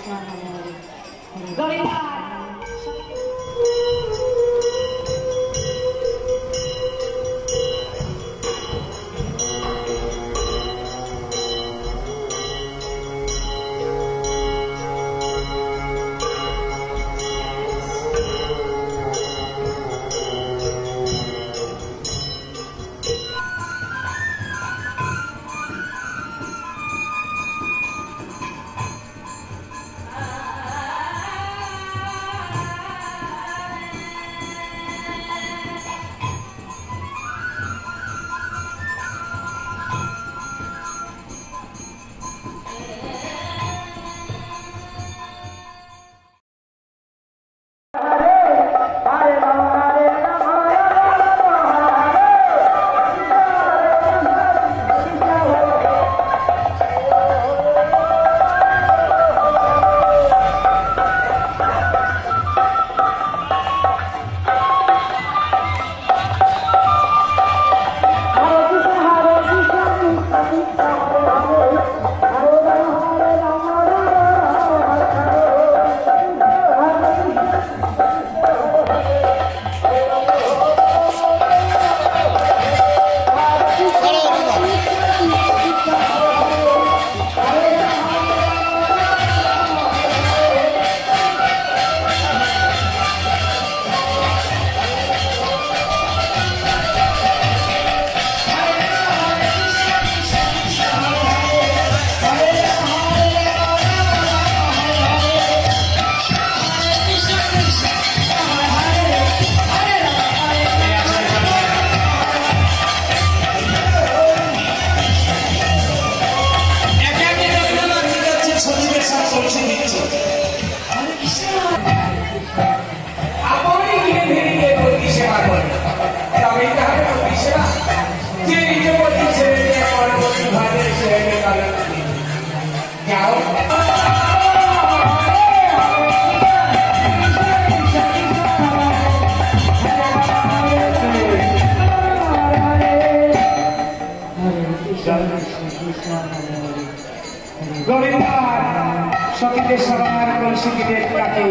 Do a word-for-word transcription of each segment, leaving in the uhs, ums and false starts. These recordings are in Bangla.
সখীদের সবার কলসিদের কাটে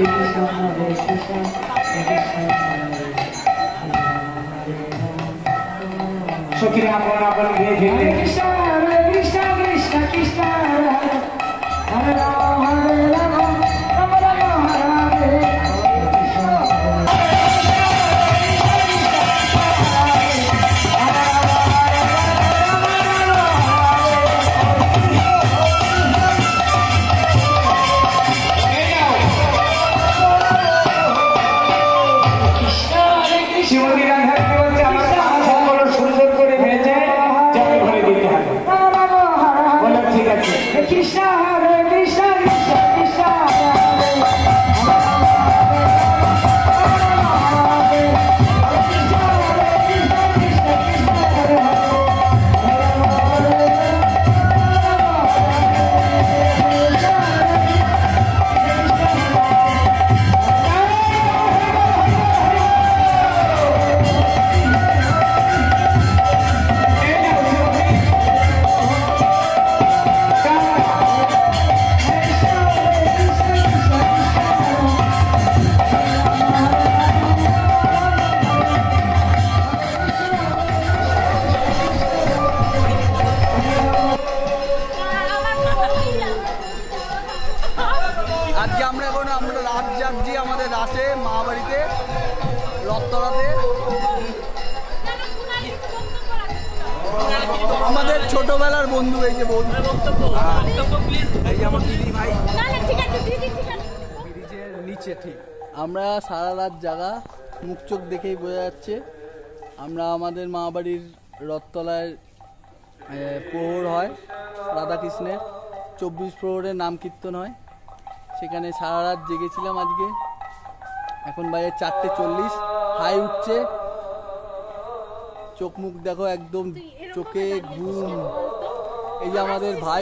সখীরা আপন আপন ভেবে কৃষ্ণ কৃষ্ণ কৃষ্ণ কৃষ্ণ হরে রাম হরে রাম রাম রাম হরে আমাদের ছোটবেলার বন্ধু এই যে বন্ধু এই যে আমার দিদি ভাই ব্রিজের নিচে ঠিক আমরা সারা রাত জাগা মুখ চোখ দেখেই বোঝা যাচ্ছে। আমরা আমাদের মা বাড়ির রথতলায় প্রহর হয় রাধাকৃষ্ণের চব্বিশ প্রহরের নাম কীর্তন হয়, সেখানে সারা রাত জেগেছিলাম আজকে। এখন বাজে চারটে চল্লিশ, হাই উঠছে, চোখ মুখ দেখো একদম চোখে ঘুম। এই যে আমাদের ভাই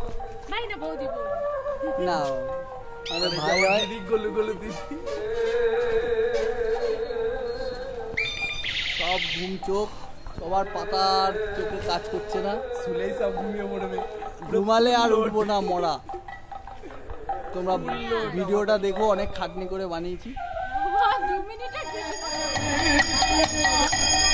না আমাদের ভাই হয় সব ঘুম চোখ, সবার পাতার চোখে কাজ করছে না, শুলেই সব ঘুমিয়ে পড়বে, ঘুমালে আর উঠবো না মরা। তোমরা ভিডিওটা দেখো, অনেক খাটনি করে বানিয়েছি। দু মিনিটের